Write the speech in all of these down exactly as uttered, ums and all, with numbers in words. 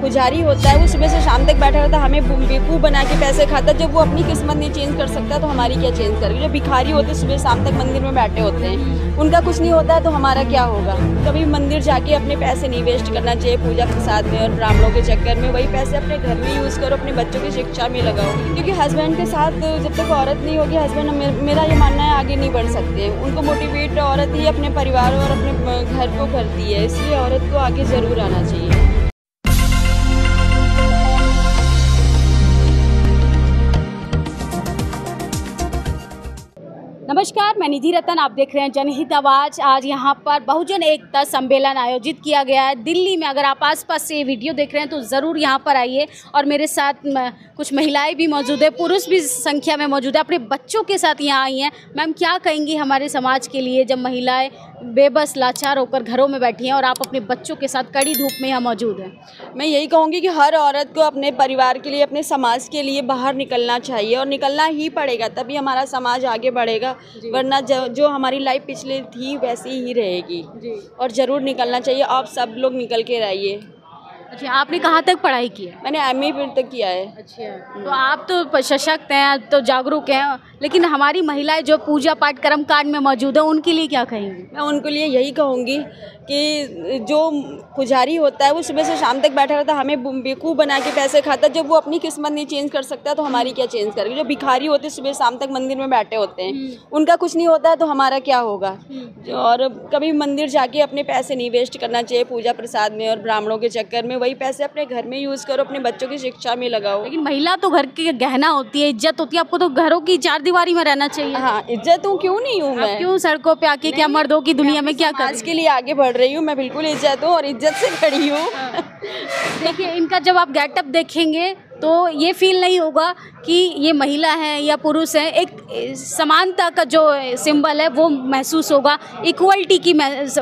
पुजारी होता है वो सुबह से शाम तक बैठा रहता है, हमें बेवकूफ़ बना के पैसे खाता है। जब वो अपनी किस्मत नहीं चेंज कर सकता तो हमारी क्या चेंज करेगी। जो भिखारी होते हैं सुबह शाम तक मंदिर में बैठे होते हैं, उनका कुछ नहीं होता है तो हमारा क्या होगा। कभी मंदिर जाके अपने पैसे नहीं वेस्ट करना चाहिए पूजा प्रसाद में और ब्राह्मणों के चक्कर में। वही पैसे अपने घर में यूज़ करो, अपने बच्चों की शिक्षा में लगाओ, क्योंकि हस्बैंड के साथ जब तक औरत नहीं होगी, हस्बैंड मेरा ये मानना है आगे नहीं बढ़ सकते। उनको मोटिवेट औरत ही अपने परिवार और अपने घर को करती है, इसलिए औरत को आगे ज़रूर आना चाहिए। नमस्कार, मैं निधि रतन, आप देख रहे हैं जनहित आवाज़। आज यहाँ पर बहुजन एकता सम्मेलन आयोजित किया गया है दिल्ली में। अगर आप आसपास से ये वीडियो देख रहे हैं तो ज़रूर यहाँ पर आइए। और मेरे साथ कुछ महिलाएं भी मौजूद है, पुरुष भी संख्या में मौजूद है, अपने बच्चों के साथ यहाँ आई हैं। मैम, क्या कहेंगी हमारे समाज के लिए जब महिलाएं बेबस लाचार होकर घरों में बैठी हैं और आप अपने बच्चों के साथ कड़ी धूप में यहाँ मौजूद हैं? मैं यही कहूँगी कि हर औरत को अपने परिवार के लिए, अपने समाज के लिए बाहर निकलना चाहिए और निकलना ही पड़ेगा, तभी हमारा समाज आगे बढ़ेगा। वरना जो, जो हमारी लाइफ पिछले थी वैसी ही रहेगी जी। और ज़रूर निकलना चाहिए। आप सब लोग निकल के रहिए। अच्छा, आपने कहाँ तक पढ़ाई की है? मैंने एम ए तक किया है। अच्छा, तो आप तो सशक्त हैं, तो जागरूक हैं, लेकिन हमारी महिलाएं जो पूजा पाठ कर्म कांड में मौजूद है उनके लिए क्या कहेंगी? मैं उनके लिए यही कहूँगी कि जो पुजारी होता है वो सुबह से शाम तक बैठा रहता है, हमें बेवकूफ़ बना के पैसे खाता है। जब वो अपनी किस्मत नहीं चेंज कर सकता तो हमारी क्या चेंज करेगी। जो भिखारी होते हैं सुबह शाम तक मंदिर में बैठे होते हैं, उनका कुछ नहीं होता है तो हमारा क्या होगा। और कभी मंदिर जाके अपने पैसे नहीं वेस्ट करना चाहिए पूजा प्रसाद में और ब्राह्मणों के चक्कर में। वही पैसे अपने घर में यूज़ करो, अपने बच्चों की शिक्षा में लगाओ। लेकिन महिला तो घर की गहना होती है, इज्जत होती है, आपको तो घरों की चार दीवारी में रहना चाहिए। हाँ, इज्जत हूँ, क्यों नहीं हूँ मैं? क्यों सड़कों पे आके क्या मर्दों की दुनिया में क्या कर? आज के लिए आगे बढ़ रही हूँ, मैं बिल्कुल इज्जत हूँ और इज्जत से खड़ी हूँ। देखिए, इनका जब आप गेटअप देखेंगे तो ये फील नहीं होगा कि ये महिला है या पुरुष है। एक समानता का जो सिंबल है वो महसूस होगा, इक्वलिटी की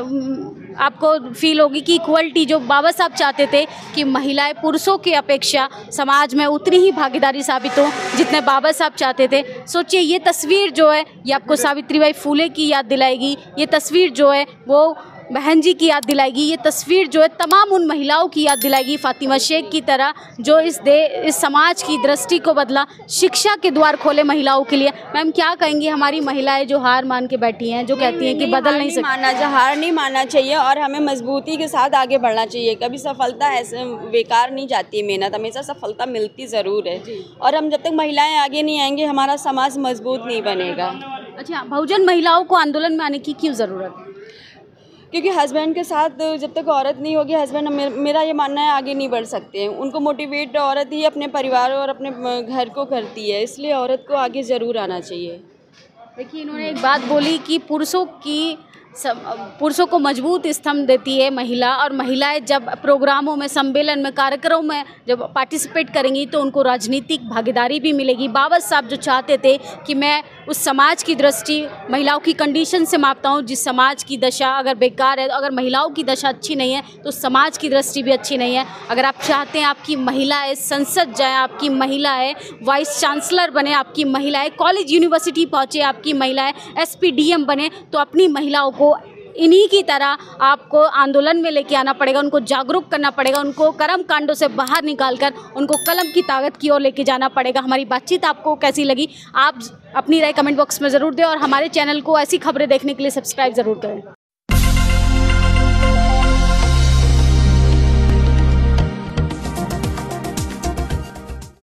आपको फील होगी कि इक्वलिटी जो बाबा साहब चाहते थे कि महिलाएं पुरुषों की अपेक्षा समाज में उतनी ही भागीदारी साबित हो जितने बाबा साहब चाहते थे। सोचिए, ये तस्वीर जो है ये आपको सावित्रीबाई फुले की याद दिलाएगी। ये तस्वीर जो है वो बहन जी की याद दिलाएगी। ये तस्वीर जो है तमाम उन महिलाओं की याद दिलाएगी, फातिमा शेख की तरह, जो इस दे इस समाज की दृष्टि को बदला, शिक्षा के द्वार खोले महिलाओं के लिए। मैम, क्या कहेंगी हमारी महिलाएं जो हार मान के बैठी हैं, जो कहती हैं कि बदल नहीं सकती? मानना चाहिए, हार नहीं मानना चाहिए और हमें मजबूती के साथ आगे बढ़ना चाहिए। कभी सफलता ऐसे बेकार नहीं जाती है, मेहनत हमेशा सफलता मिलती ज़रूर है। और हम जब तक महिलाएँ आगे नहीं आएंगे हमारा समाज मजबूत नहीं बनेगा। अच्छा, बहुजन महिलाओं को आंदोलन में आने की क्यों ज़रूरत है? क्योंकि हस्बैंड के साथ जब तक औरत नहीं होगी, हस्बैंड मेरा ये मानना है आगे नहीं बढ़ सकते। उनको मोटिवेट औरत ही अपने परिवार और अपने घर को करती है, इसलिए औरत को आगे ज़रूर आना चाहिए। देखिए, इन्होंने एक बात बोली कि पुरुषों की पुरुषों को मजबूत स्तंभ देती है महिला, और महिलाएं जब प्रोग्रामों में, सम्मेलन में, कार्यक्रमों में जब पार्टिसिपेट करेंगी तो उनको राजनीतिक भागीदारी भी मिलेगी। बाबा साहब जो चाहते थे कि मैं उस समाज की दृष्टि महिलाओं की कंडीशन से मापता हूँ, जिस समाज की दशा अगर बेकार है, अगर महिलाओं की दशा अच्छी नहीं है तो समाज की दृष्टि भी अच्छी नहीं है। अगर आप चाहते हैं आपकी महिलाएं संसद जाएँ, आपकी महिलाएं वाइस चांसलर बने, आपकी महिलाएं कॉलेज यूनिवर्सिटी पहुँचे, आपकी महिलाएं एस पी डी एम बने, तो अपनी महिलाओं को इन्हीं की तरह आपको आंदोलन में लेके आना पड़ेगा, उनको जागरूक करना पड़ेगा, उनको कर्म कांडों से बाहर निकालकर उनको कलम की ताकत की ओर लेके जाना पड़ेगा। हमारी बातचीत आपको कैसी लगी, आप अपनी राय कमेंट बॉक्स में ज़रूर दें और हमारे चैनल को ऐसी खबरें देखने के लिए सब्सक्राइब ज़रूर करें।